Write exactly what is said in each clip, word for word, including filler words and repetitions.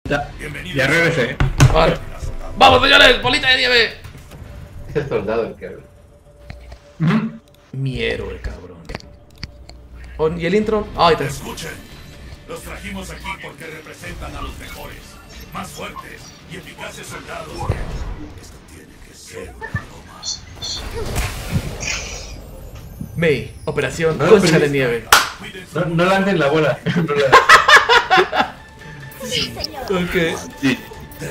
Ya, ya regresé. Vale. ¡Vamos, señores! ¡Bolita de nieve! Es el soldado el que habla. Uh-huh. Mi héroe, cabrón. Oh, ¿y el intro? Ay, te... Escuchen, los trajimos aquí porque representan a los mejores, más fuertes y eficaces soldados. Esto tiene que ser algo más. May, operación No, Concha pero- de Nieve. No, no lancen la bola. No la... Ok. Sí.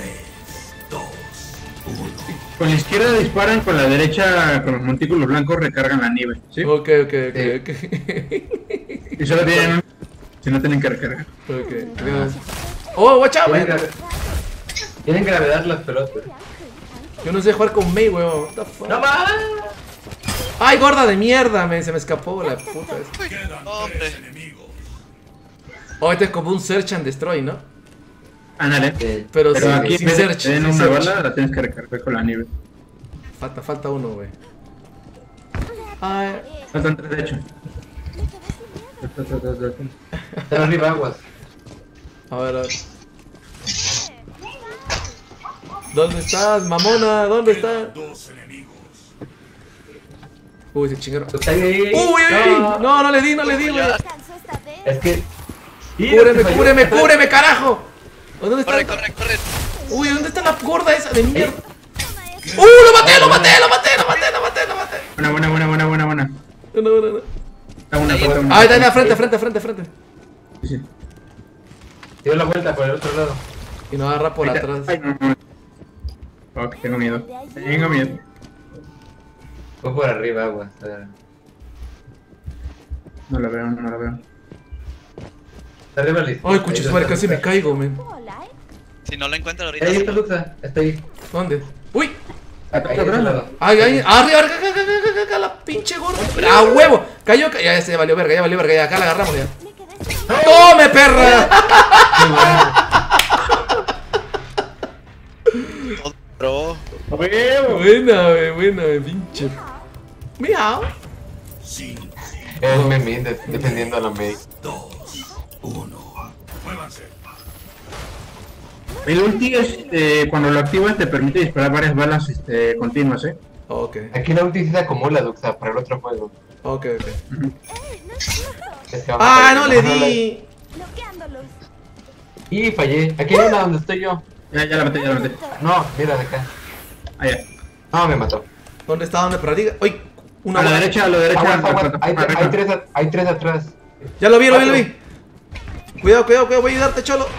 Con la izquierda disparan, con la derecha, con los montículos blancos recargan la nieve. ¿Sí? Ok, ok, ok, Sí. ok. Y solo tienen un... Si no tienen que recargar. Ok. Oh, watch out, Tienen, man. grave- Tienen gravedad las pelotas. Yo no sé jugar con May, weón. What the fuck? ¡No más! Ay, gorda de mierda, man. Se me escapó la puta esa. Quedan Hombre. tres enemigos. Oh, este es como un search and destroy, ¿no? Ándale. Sí. Pero, Pero sí, aquí en sin vez de search. que te den sin una search. bala, la tienes que recargar con la nieve. Falta, falta uno, güey. Ay. Faltan tres, de hecho. Están arriba aguas. A ver, a ver. ¿Dónde estás, mamona? ¿Dónde estás? Dos enemigos. Uy, se chingaron. Está ahí. Uy, uy, uy. No, no le di, no le di, güey. Es que. Cúbreme, cúbreme, cúbreme, carajo. ¿Dónde está? Corre, corre, corre. Uy, ¿dónde está la gorda esa de mierda? ¡Uh! ¡Lo maté, lo maté, lo maté, lo maté, lo maté, lo maté! Buena, buena, buena, buena, buena, buena. No, no, no, no. Está una, falta una. Ah, está en la frente, frente, frente, frente. Sí, sí. Dio la vuelta por el otro lado. Y nos agarra por Ahí está. atrás. Ay, no, no. Ok, tengo miedo. Tengo miedo. Fue por arriba aguas. A ver. No la veo, no la veo. Está arriba a la izquierda. Ay, cuchis, Ahí madre, está casi me Luxa. caigo, men. Si no la encuentro ahorita. Ahí sí. está Luxa. Está ahí. ¿Dónde? ¡Uy! Ahí a ese lado. ¡Ay, ay! ¡Arriba, arriba, acá, acá, acá, acá, la pinche gorda! ¡A huevo! Cayó, ca- ya se valió verga, ya valió verga, ya acá la agarramos ya. ¡Tome, perra! Bro. Buena, wey, buena, wey, pinche. Miau. Es Memín de- defendiendo a la May. Muévanse. El ulti es, eh, cuando lo activas te permite disparar varias balas este, continuas, ¿eh? Ok, Aquí la ulti sí se acumula, Duxa, para el otro juego. ok, ok. Es que vamos ¡Ah, a- no le vamos a la- di! Y fallé. Aquí hay una donde estoy yo. Ya, ya la maté, ya la maté. No, mira de acá. Ah, ya. No, me mató. ¿Dónde está? ¿Dónde? Para arriba. ¡Uy! Una A la bala. derecha, a la derecha. Aguas, la aguas. Hay, plataforma hay arriba. tres, a- hay tres atrás. Ya lo vi, lo vi, lo vi. Cuidado, cuidado, cuidado, voy a ayudarte, cholo.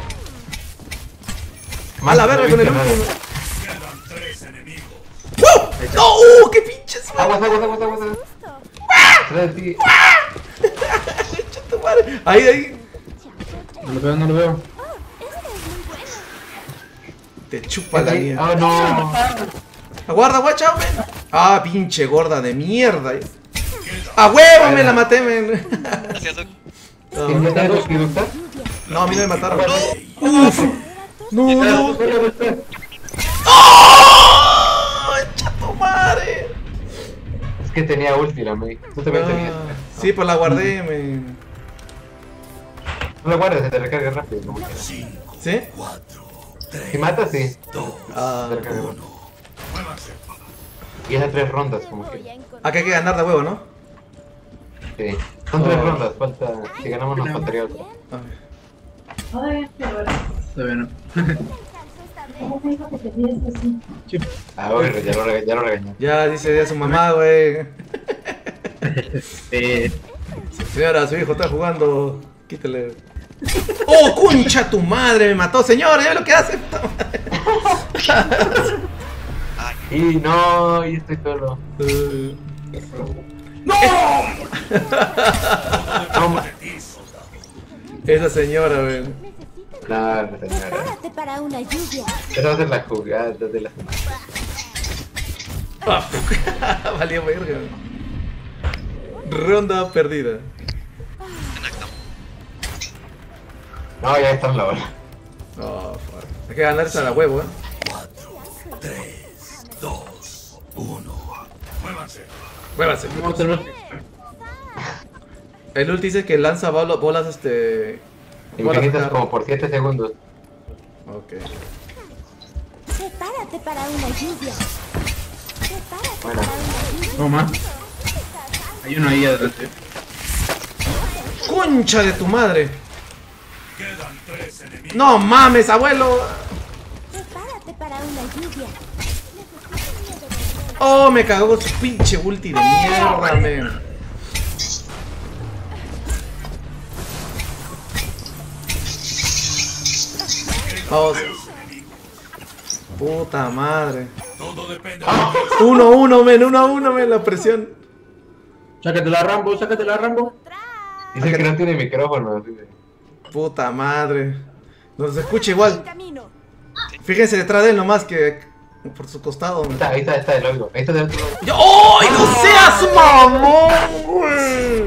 A la verga con el último. Quedan tres enemigos. ¡Uh! ¡No! ¡Uh! ¡Qué pinches! Aguas, aguas, aguas, aguas. aguas. Atrás de ti. ¡Echa tu madre! Ahí, ahí. No lo veo, no lo veo. Te chupa la Ahí. mierda. Oh, no. Aguarda, watch out, men. Ah, pinche gorda de mierda. ¡A huevo, me la maté, men! Gracias, Doc. ¿Quién ya te dos, Duxa? No, a mí no me mataron. ¡Uf! ¡No, no! Espera, espera. ¡Oh! ¡Echa tu madre! Es que tenía ulti la May. Tú también tenías. Ah, sí, pues la guardé, men. No la guardes, se te recarga rápido. Como quieras. ¿Sí? Si matas, sí. Ah, Se recarga rápido. Y es a tres rondas, como que. acá hay que ganar de huevo, ¿no? Sí. Son tres Oh. rondas, falta. Si ganamos, nos faltaría otra. A ver. Todavía no. Ah, bueno, ya lo, rega- ya lo regañó. Ya dice de su mamá, güey. Eh, Señora, su hijo está jugando. Quítale. ¡Oh, concha tu madre! Me mató, señor. ¿Ya ve lo que hace? Y no, y estoy solo. Eh, ¡No! No, Esa señora, güey. no, señora. Prepárate para una lluvia. Esa va a ser la jugada de la semana. Ah, fuck. Valió verga. Ronda perdida. No, ya está en la hora. Oh, fuck. Hay que ganarse a la huevo, eh. Muévanse. Muévanse. vamos a hacerlo. El ulti dice que lanza bolo- bolas, este. bolas Infinitas acá. como por siete segundos. Ok. ok. Prepárate para una lluvia. Prepárate Bueno. para una lluvia. No más. Hay uno ahí adelante. ¡Concha de tu madre! Quedan tres enemigos. ¡No mames, abuelo! Prepárate para una lluvia. ¡Oh, me cagó su pinche ulti de mierda, men! Vamos. Puta madre. Todo depende Uno, uno, men, uno a uno, men, la presión. Sácatela, Rambo, sácatela, Rambo. Dice que no tiene micrófono. Así de... Puta madre. No se escucha igual. En camino. Fíjense detrás de él nomás que por su costado. Ahí está, ahí está, ahí está el oigo. Ahí está del otro lado. Yo- ¡Ay, no seas mamón, güey!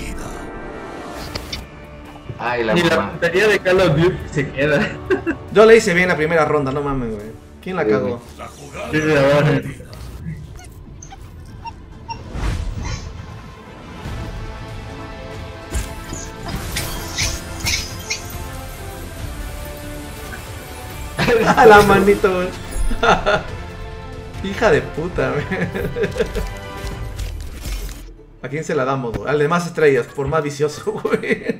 Ay, la Ni la mamá. puntería de Call of Duty se queda. Yo le hice bien la primera ronda, no mames, güey. ¿Quién la cagó? la jugada. Sí, la verdad. A la manito, güey. Hija de puta, güey. ¿A quién se la damos, güey? Al de más estrellas, por más vicioso, güey.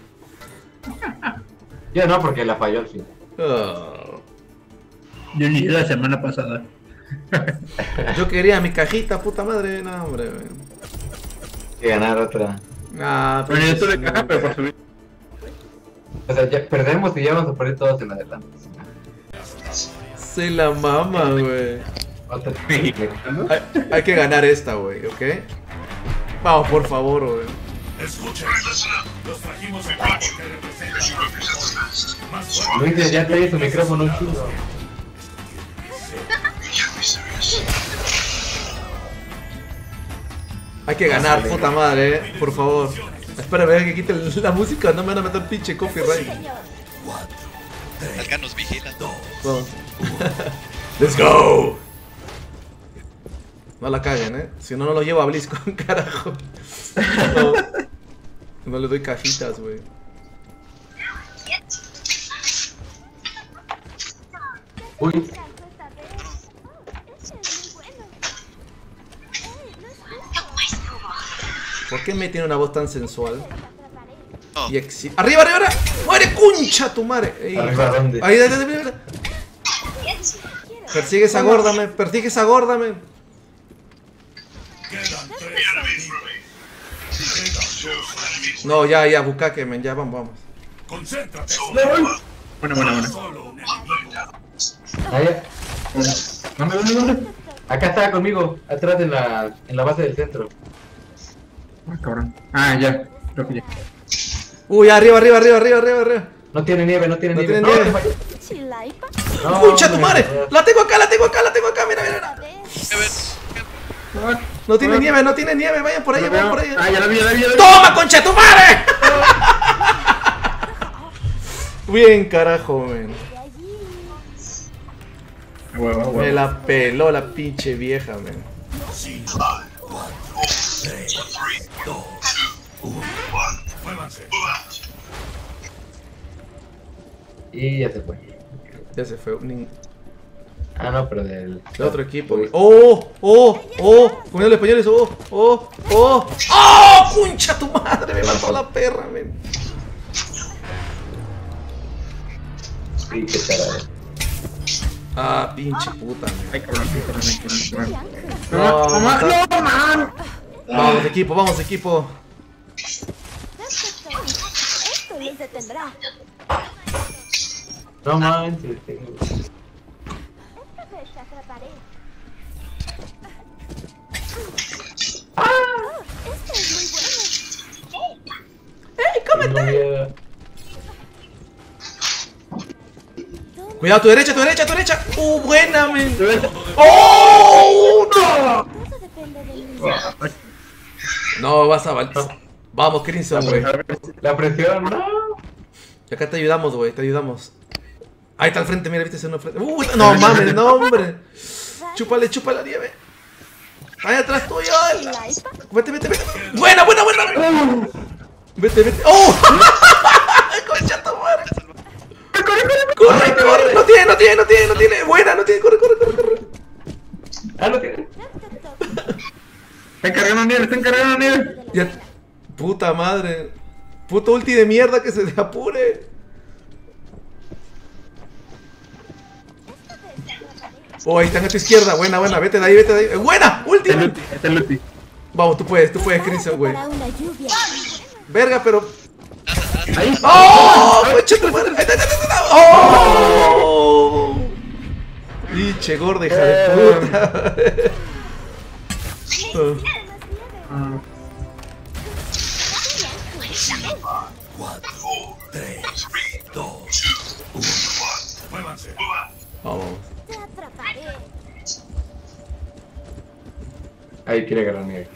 Yo no, porque la falló al fin. Oh. Yo ni la semana pasada. Yo quería mi cajita, puta madre. No, hombre, güey. Que ganar otra. Ah, Bueno, yo tuve sí, caja, pero por subir. O sea, ya perdemos y ya vamos a poner todos en adelante. se la mama, güey. Otra. Hay, hay que ganar esta, güey, ¿ok? Vamos, por favor, güey. Escuchen. Los trajimos aquí porque representan a los mejores. Más fuertes. Luis, ya trae su micrófono un chingo. Hay que ganar, puta madre, eh. Por favor. Espérame, que quite la música, no me van a meter pinche copyright. Acá nos vigilan. Vamos. Let's go. No la caguen, eh. Si no, no lo llevo a BlizzCon, carajo. No, no le doy cajitas, güey. Uy, ¿Por qué me tiene una voz tan sensual? No. Y exi- ¡Arriba, arriba, arriba! ¡Muere, concha tu madre! Ey, ¿arriba dónde? ahí, ahí, ahí, ahí, ahí. Persigue esa gorda, men. Persigue esa gorda, men. Quedan tres enemigos. Quedan dos enemigos. No, ya, ya, bucaque, men. Ya, vamos, vamos. Concéntrate. Bueno, bueno, bueno. Solo un enemigo. allá. ¿Dónde, dónde, dónde? Acá está conmigo, atrás en la, en la base del centro. Ah, cabrón. Ah, ya. Creo que ya. Uy, arriba, arriba, arriba, arriba, arriba, arriba. No tiene nieve, no tiene No nieve. tiene nieve. falló. Chilaipa. No, ¡Concha tu me- madre! ¡La tengo acá, la tengo acá, la tengo acá! Mira, mira, mira. A ver, No tiene nieve, no tiene nieve. Vayan por ahí, vayan por ahí. Ah, ya la vi, ya la vi, ya la vi. ¡Toma, concha tu madre! Bien, carajo, men. Ah, huevo, ah, huevo. Me la peló la pinche vieja, men. Muévanse. Y ya se fue. Ya se fue. Nin- Ah, no, pero del... De otro equipo, güey. ¡Oh! ¡Oh! ¡Oh! Comiendo españoles. ¡Oh! ¡Oh! ¡Oh! ¡Oh! ¡Concha tu madre! Me mató la perra, men. Sí, qué cara. Ah, pinche puta, men. Ay, cabrón, qué cabrón, qué cabrón, qué cabrón. No, No, mamá, mata- no, man. Vamos, equipo, vamos, equipo. Esto les detendrá. No manches. tengo- Esta vez te atraparé. Este es muy bueno. tengo miedo. Cuidado, tu derecha, tu derecha, tu derecha. ¡Uh, buena, men! ¡Oh! ¡No! Todo depende de mí. No, vas a valer. Vamos, Crimson, güey. La presión, no. Y acá te ayudamos, güey, te ayudamos. Ahí está al frente, mira, viste ese uno frente. ¡Uh! No mames, no, hombre. Chúpale, chúpale la nieve. Ahí atrás tuyo. Chilaipa. Vete, vete, vete. Buena, buena, buena. Vete, vete. ¡Oh! Concha tu madre. ¡Corre, corre! ¡No tiene, no tiene, no tiene, no tiene! ¡Buena, no tiene! ¡Corre, corre, corre, corre! Ah, no tiene. Están cargando nieve, están cargando nieve. Ya. Puta madre. Puto ulti de mierda que se apure. Oh, ahí están a tu izquierda. Buena, buena. Vete de ahí, vete de ahí. ¡Buena! ¡Ulti! Está el ulti, está el ulti. Vamos, tú puedes, tú puedes, Crisio, güey. Para una lluvia. Verga, pero. Ahí. ¡Oh! ¡Concha tu madre! ¡Ahí está, ahí está, ahí está! ¡Oh! Pinche gorda, hija de puta. Ah, cuatro, tres, dos, uno. Muévanse. Vamos. Te atraparé. Ahí quiere agarrar nieve.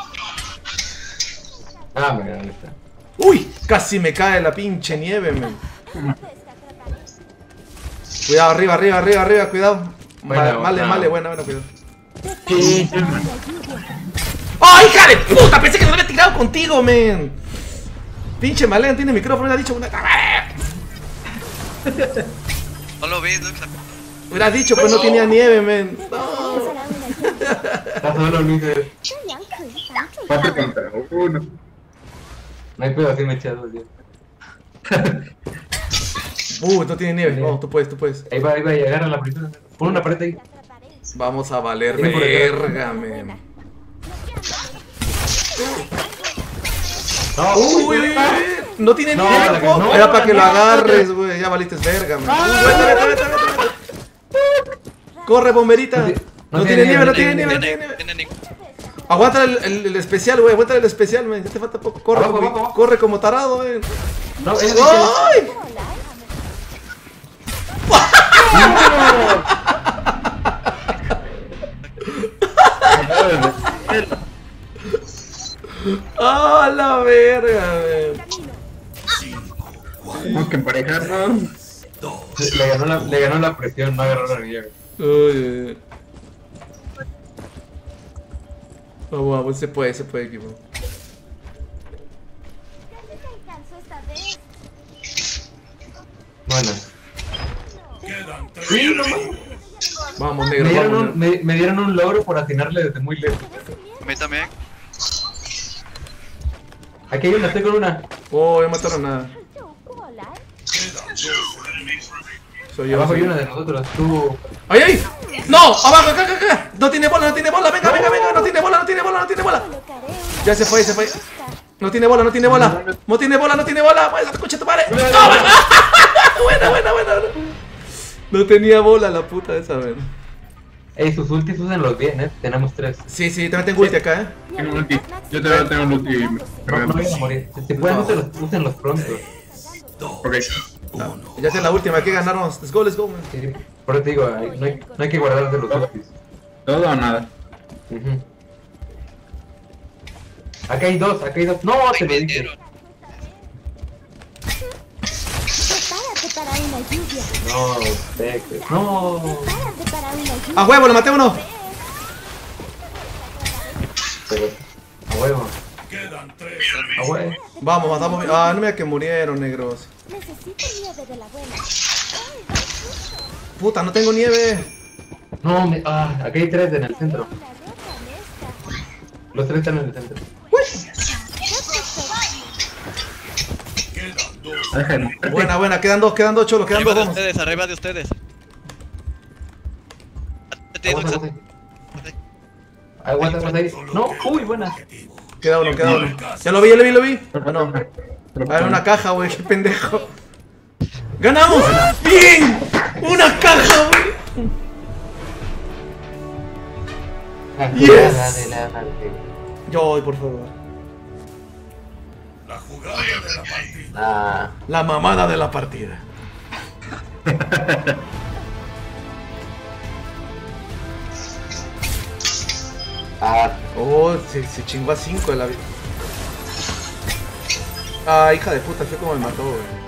Ah, mira, ¿dónde está? ¡Uy! Casi me cae la pinche nieve, men. Te atraparé. Cuidado, arriba, arriba, arriba, arriba, cuidado. Buena, Vale, buena. vale, buena, buena, cuidado. sí, sí. Para la lluvia. ¡Ay, hija de puta! Pensé que me había tirado contigo, men. Pinche Malén tiene micrófono, me ha dicho una. No lo ves, ¿no? Hubiera dicho, pues no tenía nieve, men. No. Para una lluvia. Está solo Luis. eh. 这样可以防止 Cuatro contra uno. No hay pedo, así me eché a dos días. Uh, no tiene nieve. No, tú puedes, tú puedes. Ahí va, ahí va, y agarra la prisión. Pon una pared ahí. te atraparé. Vamos a valer Tiene por acá. verga, men. No, Uy, uy, uy, uy. No tiene No, nieve, la que- po. no, Era para que no, lo no, agarres, güey. Ya valiste verga, man. Vete, vete, vete, vete. Corre, bomberita. No tiene- No tiene nieve, no tiene nieve, no Tiene, tiene nieve. tiene Nick. Aguanta el, el, el especial, güey. Aguanta el especial, man. Ya te falta poco. Corre, Abajo, como- abajo, abajo. corre como tarado, güey. no, es ¡Ay! ¡Ah, la verga, güey! Tenemos que emparejarnos. Le ganó la, le ganó la presión, no agarró la nieve. Uy, uy, uy. Vamos, vamos, se puede, se puede, equipo. Casi te alcanzó esta vez. Bueno. Quedan tres. Sí, no mames. Vamos, Me negro, dieron, vamos. un, me, me dieron un logro por atinarle desde muy lejos. A mí también. Aquí hay una, estoy con una. Oh, ya mataron a. ¿Tú volar? Quedan dos enemigos. Soy yo. Abajo soy hay yo. una de nosotros. Tú. ¡Ay, ay! ¡No! ¡Abajo, acá, acá, acá! No tiene bola, no tiene bola. Venga, venga, venga. No tiene bola, no tiene bola, no tiene bola. Colocaré una Ya se fue, se fue. lista. No tiene bola, no tiene bola. No tiene bola, no tiene bola. Pues, escucha tu madre. ¡No! Buena, buena, buena. No tenía bola la puta esa, vez. Ey, sus ultis úsenlos bien, eh. Tenemos tres. Sí, sí, también tengo ulti acá, eh. Tengo un ulti. Yo también tengo un ulti. No, no vayan a morir. Si se pueden, úsenlos, úsenlos pronto. Ok. Ya es la última, hay que ganarnos. Let's go, let's go, man. Sí, por eso te digo, hay- no, hay, no hay que guardarse los ultis. Todo o nada. Ujú. Acá hay dos, acá hay dos. No, te lo Me dije. dieron. Prepárate para una lluvia. No, Texas. No. Prepárate para una lluvia. ¡A huevo, lo maté a uno! Pero, a huevo, Quedan tres a enemigos. huevo. Vamos, matamos. Ah, no me digas que murieron, negros. Necesito nieve de la buena. Puta, no tengo nieve. No, me, ah, acá hay tres en el centro. Una roca honesta. Los tres están en el centro. Quedan dos. Deja de moverte. Buena, buena, quedan dos, quedan dos, cholo, quedan Arriba dos, de vamos. ustedes, arriba de ustedes. Te digo, Aguanta, Axel. aguanta. Aguanta, aguanta ahí. No, uy, buena. Queda uno, queda uno. Ya lo vi, ya lo vi, lo vi. Ah, no. Ah, era una caja, güey, qué pendejo. ¡Ganamos! ¡Bien! ¡Una caja, güey! La Yes. jugada de la parte. Yo voy, por favor. La jugada de la partida. Ah, La mamada de la partida. ah, Oh, se, se chingó a cinco de la vida. Ah, hija de puta, fue como me mató, güey.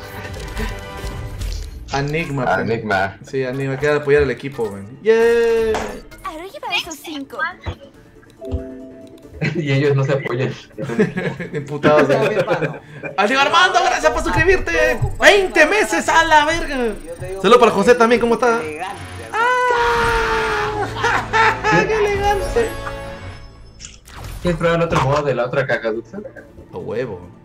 Enigma, ah, pues. Enigma. Sí, Enigma, queda de apoyar al equipo, güey. Yeah. Arriba esos cinco. Y ellos no se apoyan. Imputados. Ya, mi hermano. Al Diego Armando, gracias por suscribirte. veinte meses a la verga. Saludos para José también, ¿cómo está? Elegante, ¡Ah! ¡Qué elegante! ¿Quieres probar el otro modo de la otra cacaduxa? A huevo.